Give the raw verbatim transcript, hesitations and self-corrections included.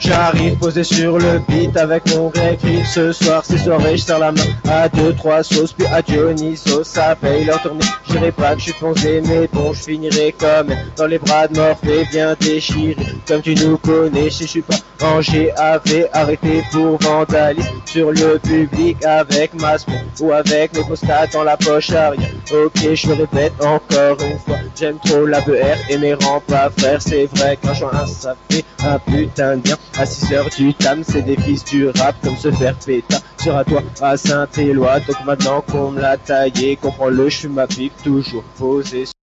J'arrive posé sur le beat avec mon grec riff. Ce soir c'est soirée, je serre la main à deux trois sauces, puis à Dionysos, ça paye leur tournée. J'irai pas que je suis foncé, mais bon, je finirai comme dans les bras de Morphée, bien déchiré. Comme tu nous connais, si je suis pas en G A V, arrêté pour vandalisme sur le public avec ma semaine ou avec mes postats dans la poche arrière. Ok, je le répète encore une fois, j'aime trop la B R et mes remparts frères. C'est vrai qu'un joint ça fait un putain de bien. À six heures du tam, c'est des fils du rap comme se faire péta sur à toi à Saint-Éloi. Donc maintenant qu'on me l'a taillé, comprends-le, je suis ma pipe toujours posée.